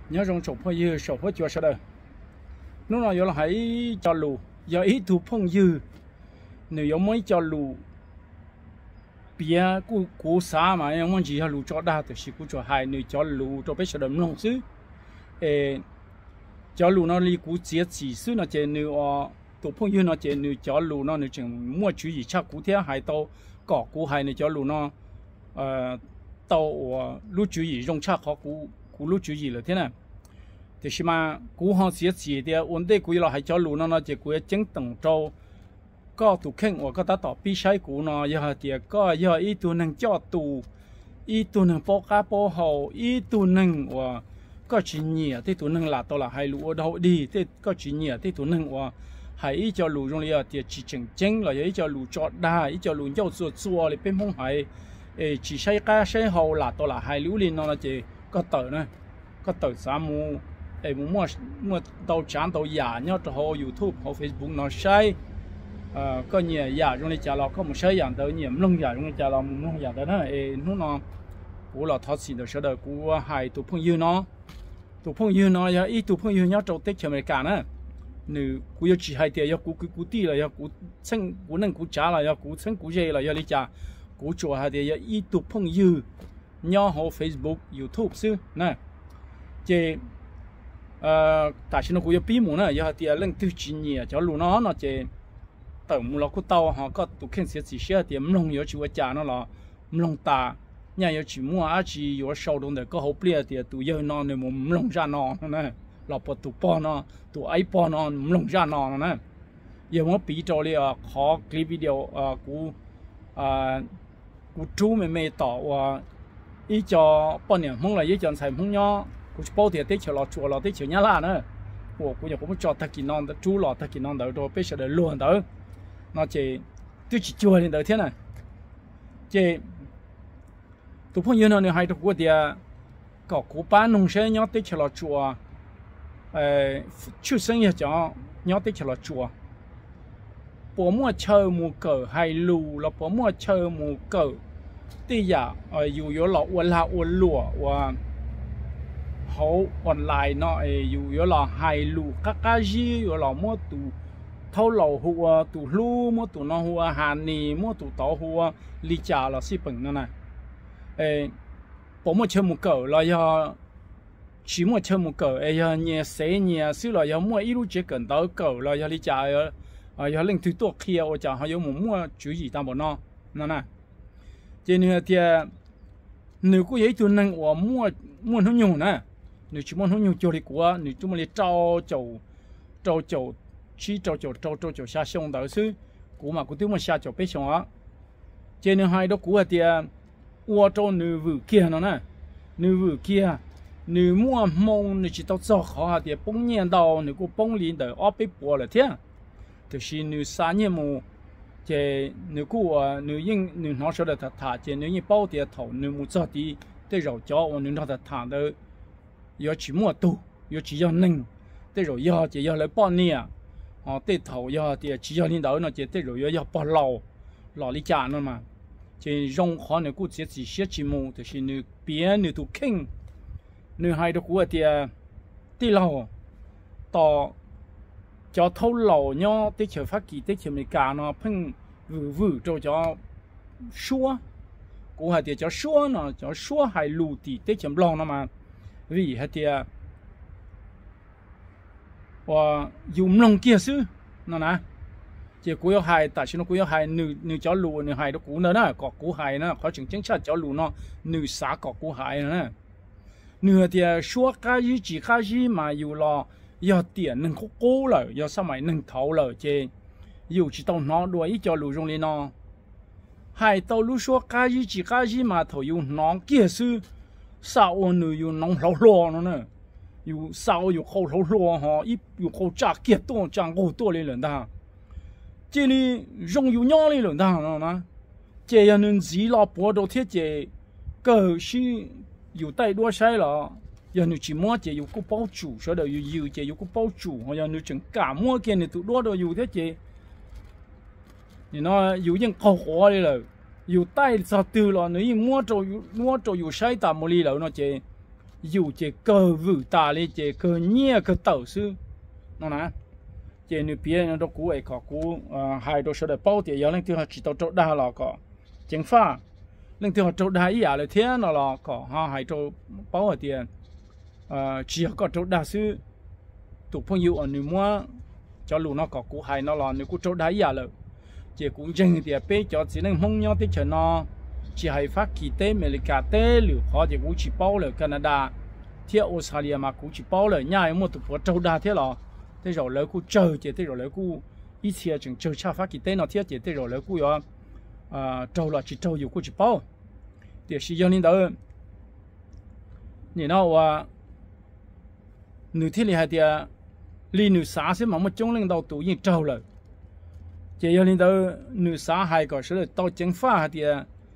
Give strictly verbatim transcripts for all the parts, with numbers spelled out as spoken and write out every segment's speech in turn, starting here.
nhớ trong sổ phong dư sổ phong chùa sao đây lúc nào giờ là hãy cho lù giờ ít thu phong dư nếu giờ mới cho lù bia cú cú sa mà em muốn gì lù cho đa thì chỉ cú cho hai nếu cho lù cho biết sao đầm lòng chứ ê cho lù nó đi cú chia chỉ số nó chỉ nếu thu phong dư nó chỉ nếu cho lù nó nếu chừng mua chú gì chắc cú thế hai tàu cỏ cú hai nếu cho lù nó ờ tàu lúc chú gì dùng chắc họ cú cú lúc chú gì là thế này thì mà cú họ sẽ chỉ để ổn định cú là hay cho lúa nó nó chỉ cú chứng tầng trâu có tụ khen hoặc có ta tỏ pi sai cú nó giờ thì có giờ ít tụ năng cho tụ ít tụ năng bao cá bao hậu ít tụ năng và có chỉ nhẹ thì tụ năng là tao là hay lúa đâu đi thì có chỉ nhẹ thì tụ năng và hay ít cho lúa trong này thì chỉ chỉnh chỉnh là ít cho lúa cho đa ít cho lúa cho chua chua thì bên phong hay chỉ sai cá sai hậu là tao là hay lúa lên nó là chỉ có tờ này có tờ sa mu ê mua mua tàu chán tàu giả nhớ cho họ YouTube họ Facebook nó sai có nhiều giả trong này trả lo có một sai dạng tới nhiều lông giả trong này trả lo một lông giả tới đó ê nó nó cú là thoát xịn được sau đó cú hai tụ phong dư nó tụ phong dư nó giờ ít tụ phong dư nhớ trâu tết cho mình cả nữa nữ cú yêu chỉ hai tiền yêu cú cú cú ti là yêu cú sinh cú năng cú trả là yêu cú sinh cú dây là yêu đi trả cú chùa hai tiền yêu ít tụ phong dư nhớ họ Facebook YouTube xứ nè chế ờ tại sao nó cũng có bí mật nữa giờ thì lần thứ chín nhỉ cho lũ nó nó chế tổng một lọ cút tàu họ có tụ khen sẽ chỉ xe thì mông yếu chỉ trả nó là mông ta nhà yếu chỉ mua á chỉ yếu sầu đông để có hộp bia thì tụ giờ nó nên một mông ra nó nè lọ bột tụ po nó tụ ấy po nó mông ra nó nè giờ mà bí cho liền họ clip video ờ cú ờ cú chú mày mày tỏ và ý cho bao nhiêu mông là ý cho xài mông nhó cú bao tiền tết cho lọ chùa lọ tết cho nhá là nữa, của cú giờ cũng cho thằng kinh non chú lọ thằng kinh non đó rồi bây giờ để luôn đó, nó chỉ tôi chỉ chùa lên đó thế này, chỉ tụi phong yêu nó này hay tụi cú thì có cú bán nông sản nhá tết cho lọ chùa, ờ chú sinh nhật cho nhá tết cho lọ chùa, bỏ mua chơi mua cờ hay lù là bỏ mua chơi mua cờ, thì giờ ờ dù có lọ uốn la uốn lụa và họ online nó dù có là hai lù các cái gì có là mua tụ thâu lầu hùa tụ lu mua tụ nó hùa hàn nì mua tụ tàu hùa lì trà là xí bẩn nữa này ê bỏ mua chơi một cỡ là do chỉ mua chơi một cỡ ê giờ nhẹ xế nhẹ xíu là do mua ít lúc chỉ cần tới cỡ là do lì trà ở giờ lên thứ tốt kia ở chả họ có muốn mua chú gì ta bỏ nó nè nè cho nên thì nếu có giấy tuần năng ở mua mua nó nhiều nè nếu chỉ muốn nó nhiều chỗ thì của nếu chúng mình trao chậu trao chậu chỉ trao chậu trao trao chậu xa sông đó chứ của mà của chúng mình xa chậu bé sông á cho nên hai đó của thì mua trao nếu vừa kia nó nè nếu vừa kia nếu mua mông nếu chỉ tao cho họ thì bông nhện đầu nếu có bông liền đầu ở bên bờ là thế thì xin nếu xa nhẹ mù chế nếu cô nếu yên nếu nó sẽ được thả chế nếu như bao tiền thầu nếu muốn cho thì để rồi cho nếu nó thật thả đó giờ chỉ mua tu giờ chỉ cho nâng để rồi giờ chỉ giờ lấy bao nhiêu họ để thầu giờ thì chỉ cho lên đó nó chỉ để rồi giờ giờ bao lâu lò đi trả nó mà chế rong khó nếu cô chỉ chỉ sẽ chỉ mua thì xin nếu biến nếu tu kinh nếu hai đứa cô thì đi lâuต่อcho thâu lầu nhau tới chờ phát kỳ tới chờ mình cả nó phun vử vử cho cho xua cũng hay thì cho xua nó cho xua hay lù thì tới chờ lòng nó mà vì hay thì và dùng lòng kia chứ nó nè chỉ cú hay tại sao nó cú hay nữ nữ cho lù nữ hay nó cú nữa nè có cú hay nó có chừng chừng chắc cho lù nó nữ xả có cú hay nữa nữ thì xua cái gì chỉ cái gì mà dù lo giờ tiền nâng khúc cố rồi giờ sao mày nâng thấu rồi chứ dù chỉ tao nó đuổi cho lũ trong lên nó hai tao lũ số cái gì chỉ cái gì mà thầu dù nó kia sư sao ôn nữ dù nóng lâu lo nó nè dù sao dù khâu lâu lo họ ít dù khâu chả kiệt to chẳng có to lên lần ta chứ đi rong dù nhỏ lên lần ta nó nè chế giờ nên gì lo bỏ đồ thiết chế cờ si dù tay đua sai là giờ nếu chỉ mua chỉ dùng cái bao chủ sau đó dùng dùng chỉ dùng cái bao chủ hoặc giờ nếu chẳng cả mua kia thì tụi đó đều dùng thế chứ thì nó dùng những câu khó đi rồi dùng tay sao từ là nếu như mua trâu mua trâu dùng sai tạm một ly rồi nó chỉ dù chế cơ vử ta lên chế cơ nhẹ cơ tàu sư nó nè chế nữ bia nó đâu cú ấy có cú hai đôi số để bao tiền giờ lên tiêu chỉ tàu trâu đa là có chính pha lên tiêu trâu đa ý à là thế nó là có ha hai trâu bao ở tiền chỉ có trâu đa sư tụ phong yêu ở nữ mua cho lù nó có cú hai nó là nữ cú trâu đa ý à là chế cũng dừng thì bé cho chỉ nên mong nhau tới chờ nó chỉ hay phát kỳ tế America tế liệu họ thì cũng chỉ bao là Canada thế Australia mà cũng chỉ bao là nhà một tụ phố châu đa thế là thế rồi lấy cũng chờ chỉ thế rồi lấy cũng ít chia chừng chờ cha phát kỳ tế nó thế chỉ thế rồi lấy cũng có à châu là chỉ châu nhiều cũng chỉ bao thì sử dụng đến đó你那我女天里还的离女啥些嘛么中领导都已经châu了chỉ yêu đến đó nữ xã hai cái sự tao chính pháp thì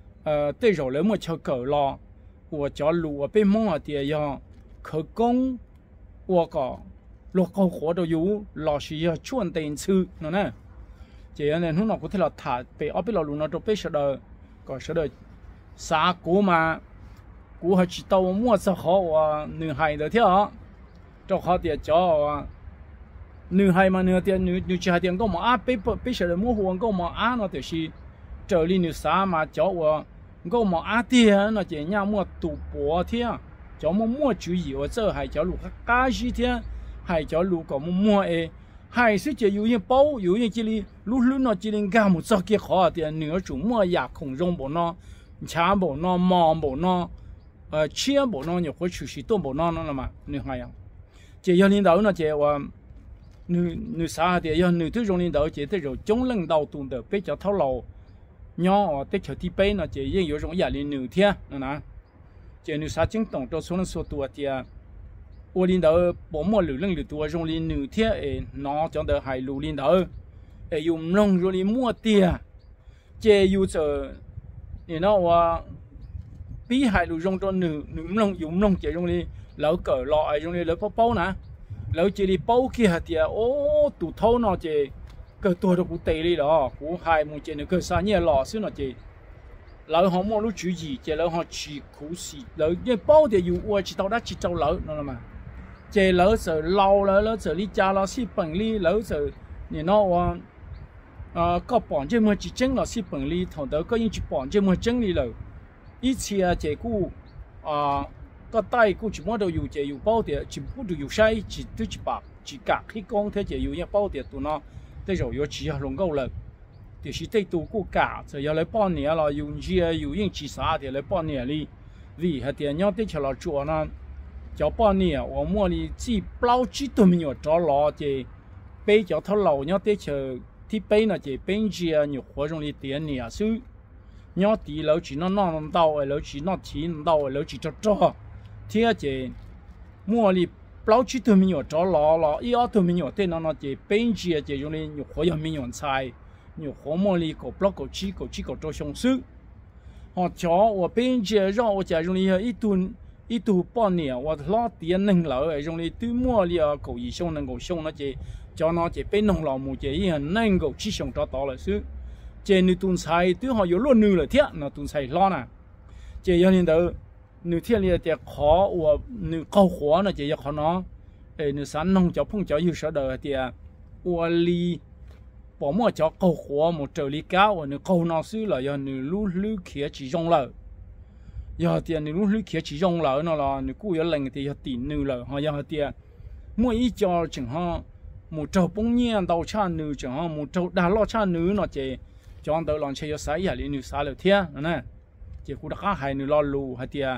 ờ tới rồi lấy một chỗ cỡ lo, và cho lúa bên mông thì要可工，我个落高活都有，老是要转电车，喏呢，这样呢，侬那个睇了塔被阿被老路那都被说的，个说的啥股嘛，股还知道我么子好啊，女孩的跳，就好点叫啊。女孩嘛，女的女女孩点讲嘛啊，被被被说的模糊讲嘛啊，那就是这里女啥嘛叫我讲嘛啊点，那这样么赌博天，叫么么注意我这还叫路加西天，还叫路个么么诶，还是这有人包有人这里路路那这里干么做个好点，女儿主么呀空中不孬，钱不孬，毛不孬，呃钱不孬，你回去是多不孬那了嘛，女孩呀，这要领导那这我。女女啥的要女对中领导，这对种中领导懂得比较套路，鸟对条地背呢，这也有种压力女天，那呐，这女啥真懂到说能说多的，我领导把么流量流多，中领女天诶，那讲的还路领导，诶用弄中领么的，这有着，你那我比还路中到女女弄用弄这中领老个老爱中领老包包呢。แล้วจีรีเป้าขี้หัดเดียโอ้ตู่เท่าเนาะเจเกิดตัวเรากูเตะเลยเหรอกูหายมึงเจเนี่ยเกิดสารเนี่ยหล่อซึ่งเนาะเจแล้วเขามองรู้จุยเจแล้วเขาชี苦死แล้วเนี่ยเป้าเดียอยู่ว่าจีเท่าได้จีเท่าแล้วนั่นแหละมาเจแล้วเจอเราแล้วแล้วเจอลิจ่าเราสิ本利แล้วเจอเนี่ยเนาะว่าเอ่อก็ปอนเจมันจีเจงเราสิ本利同得ก็ยังจีปอนเจมันเจงเลยเลยอีเชียเจกูอ่าก็ใต้กูจิมัวเราอยู่เจอยู่เป้าเดียจิพูดอยู่ใช่จิตัวจิปากจิกะที่กองเทเจอยู่เนี่ยเป้าเดียตัวเนาะแต่เราอยู่จีลงก็เลยเดี๋ยวสิได้ตัวกูกะจะ要来半年了有些有人จี啥的来半年里vì hay tiền nhau tới chờ là chùa nó cho半年我摸里只包只都没有找老这背叫他老nhau tới chờที่背呢这边些有活中的点年数nhau底楼只那那到楼只那钱到楼只做做thế chứ mua đi bao nhiêu thứ mình cho lò lò ít thứ mình tên nó nó chỉ bên kia chỉ dùng đi nhiều khó dùng mình dùng xài nhiều khó mua đi cổ block cổ chi cổ chi cổ cho xong sự họ cho 我 bên kia 让我家用đi一吨一吨半年我拉tiền nâng lỡ dùng đi từ mua đi cổ gì xong nâng cổ xong nó chỉ cho nó chỉ bên nông lò mù chỉ hiện nâng cổ chi xong cho đó là sự chỉ nếu tuần xài từ họ có luôn nữa là thế nó tuần xài lo nè chỉ cho nên đó nữ thiên liệt thì khó và nữ câu khó nó chỉ có nó để nữ sản nông cho phong cho yêu sở đời thì và li bỏ mua cho câu khó một trở li cao và nữ câu nó xứ là do nữ lú lú kia chỉ rong lợ giờ thì nữ lú lú kia chỉ rong lợ nó là nữ cũ giờ lành thì tiền nữ lợ họ giờ thì mỗi ít cho chẳng họ một trâu bông nhiên đầu cha nữ chẳng họ một trâu đá lo cha nữ nó chỉ cho anh tới làm chơi sai giờ li nữ sai lợ thế nè chỉ cũng đã hai nữ lo lù hay thì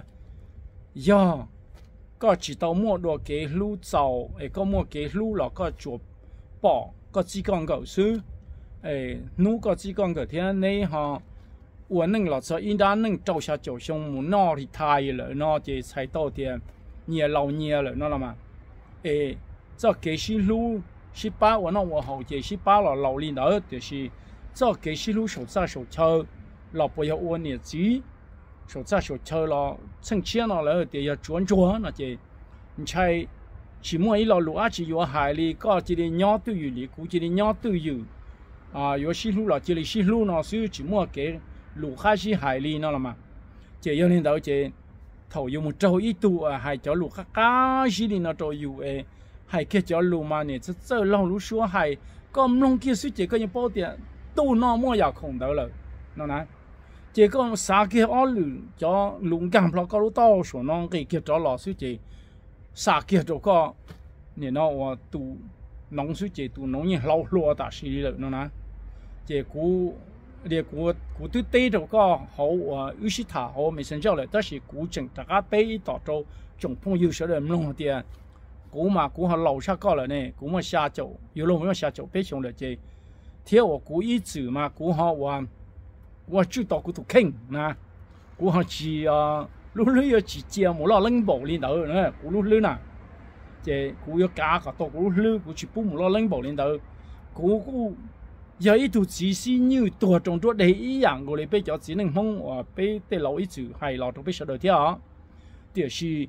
giờ có chỉ tao mua đồ cái lú dầu, ấy có mua cái lú là có chuột bỏ, có chỉ con gạo sư, ấy nu có chỉ con gạo thế này họ, 我弄了这应当弄照下脚胸木那里太了，那这才到点年老年了，那了嘛？诶，这给西路十八，我那我好这十八了老领导就是这给西路手扎手抽，老不要我年纪。手扎手抽了，趁钱了了，得要转转那些，你猜，起码一老路啊，只有海里，搞这里鸟都有里，估计里鸟都有，啊，有西路了，这里西路呢，所以起码给路还是海里那了嘛，这有领导这， thầu yêu một trâu ít tu à hai cháu lù khác cá gì đi nó trâu yêu ấy hai cái cháu lù mà nè rất rất lâu lú xua hai con nông kia suy chỉ có những bao tiền tu nó mua nhà không đâu rồi nó nói chỉ có xã kia ở lù cho lùng cam lo có lú to số nó cái kia cho lò suy chỉ xã kia cho có nè nó tu nông suy chỉ tu nông như lâu lúa ta xí rồi nó nói chỉ cú để cú cú tu tây cho có hậu à ưu sĩ thả hậu mấy sinh ra lại đó là cú chỉnh tất cả tây tạo cho trồng phong yêu sở được nông tiền cú mà cú họ lâu xa có rồi nè cú mà xa chỗ yêu lâu mà xa chỗ bé chồng được chứ theo cú ý chữ mà cú họ và và chú tao cú tu kinh nè cú họ chỉ à lúc lúc chỉ chia một lọ lưng bổ lên đầu nữa cú lúc lúc nè chứ cú yêu cá cả tao cú lúc lúc cú chỉ bung một lọ lưng bổ lên đầu cú cú giờ ít tu chỉ xin nhưตัวtrongตัวđấy ý dạng của lấy bây giờ chỉ nên mong và bây để lâu ít chữ hay lâu trong bây giờ đầu tiên á, thì là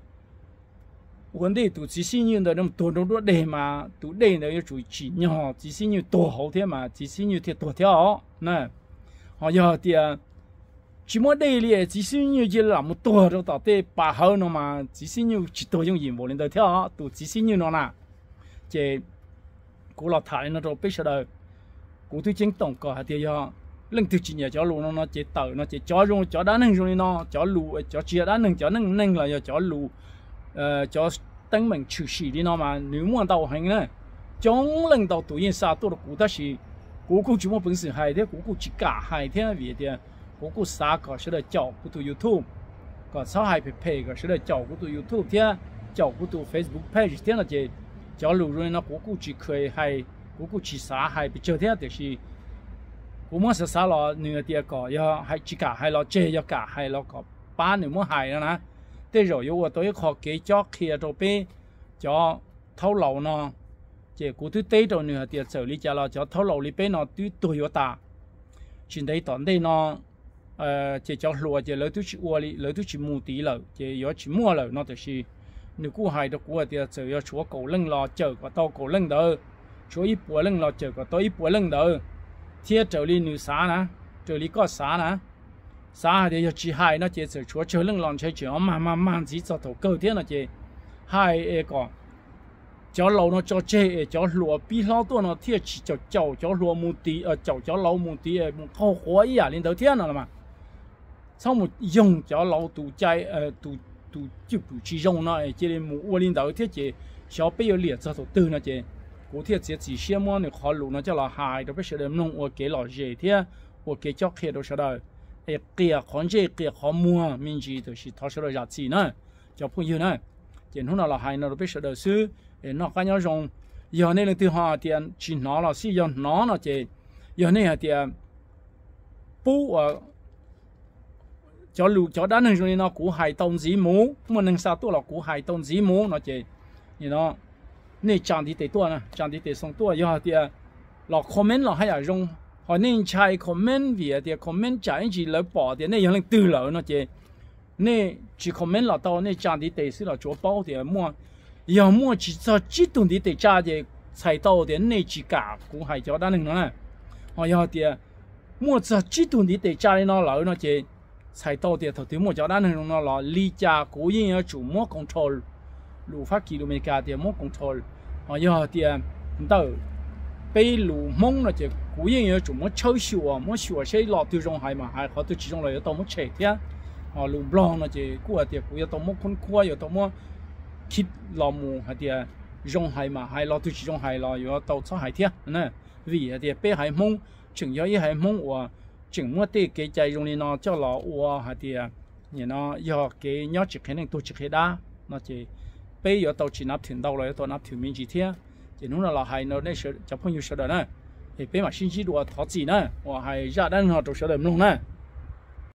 vấn đề tu chỉ xin như đó nóตัวtrongตัวđấy mà tu đấy nó yêu chủ chỉ nhỏ chỉ xin nhưตัวhậu thế mà chỉ xin như thếตัวtheo nè, họ giờ thì chỉ muốn đây là chỉ xin như chỉ là mộtตัวtrong đó để bà hậu nó mà chỉ xin như chỉตัวtrong nhiệm vụ lên đầu theo tu chỉ xin như nó nè, chứ cú lọt thải nó trong bây giờ đầu cú tôi chính tổng cả thì giờ lần thứ chỉ nhà cho lù nó nó chỉ tờ nó chỉ cho luôn cho đá nâng rồi nó cho lù cho chia đá nâng cho nâng nâng là giờ cho lù cho tăng mình trừ xì đi nó mà nếu muốn tàu hành này trong lần tàu tự nhiên sao tôi được cú ta xì cú cú chỉ một bản sự hay thế cú cú chỉ cả hay thế vì thế cú cú sao cả sẽ được chọn của tụi YouTube còn sao hay phải pay cả sẽ được chọn của tụi YouTube thế chọn của tụi Facebook page thế là gì cho lù rồi nó cú cú chỉ khơi hay cú cú chỉ xả hay bị chơi thế thì是cú muốn xả xả lo nửa tiệt có要hay chỉ cả hay lo chơi要cả hay lo có ba nửa muốn hay nữa nè thế rồi yêu tôi khó kế cho kia rồi bé cho thâu lậu nó chỉ cú thứ tây rồi nửa tiệt xử lý cho lo cho thâu lậu lý bé nó tuy tuổi yếu ta chuyện đấy tận đây nó chỉ cho lúa chỉ lấy thứ chỉ uo lý lấy thứ chỉ mua tí lợn chỉ yếu chỉ mua lợn nó thì是nếu cú hay được cú tiệt xử yếu chúa cổ lưng lo chờ có tàu cổ lưng đó chúa ít bùa lưng lo chờ có tôi ít bùa lưng đó thiết trở đi nữ xã nè trở đi có xã nè xã thì chỉ hai nó chỉ chờ chúa chờ lưng lòng chơi chuyện mà mà mà chỉ cho thầu cơ thế là chỉ hai cái cho lâu nó cho chơi cho lúa bi laoตัวnó thiết chỉ cho chậu cho lúa một tí ở chậu cho lâu một tí một thau hóa ý à lên đầu tiên rồi mà sau một dùng cho lâu tụ chạy ờ tụ tụ chụp tụ chỉ dùng nó chỉ lên một lên đầu thiết chỉ小贝有裂这头灯那些。古天只只些么？你考路那叫老海都不晓得弄我给老热天，我给叫开都晓得，哎，给看这给好摸，民居都是他晓得日子呢，叫朋友呢，然后那老海那都不晓得是，哎，那干要用，要那个地方点去拿了是要拿了这，要那个点，不啊，叫路叫单人说那古海东子母，我能杀多了古海东子母那这，你喏。你讲的得多呢，讲的得送多，要的，老 comment 老还要用，好你猜 comment 别的 comment 讲一句来报的，那样能对了那些，你只 comment 老到你讲的得是老做包的么，要么只做激动的得加的才到的那几家股还叫单能呢，好要的，么做激动的得加的那老那些才到的头头么叫单能那老离家股人要做么 control。路发几路没家的么 control， 啊要的到被路蒙了就古人要做么抽修啊，么修些老对中海嘛，还好多其中来要到么车天，啊路 blanc 了就古啊的古要到么困苦要到么 keep 老木还的中海嘛，还老对其中海了要到出海天呢，vì的被海蒙，整要一海蒙我整么的给在用的呢叫老我还的，你呢要给鸟只肯定多只给哒，那就。bây giờ tàu chỉ nạp thuyền đầu rồi tàu nạp thuyền mình chỉ thế thì nó là hay nó nên sẽ chấp nhận sự đó nè thì bây mà xin chỉ đùa thọ gì nè hoặc hay ra đang họ tổ sự đó luôn nè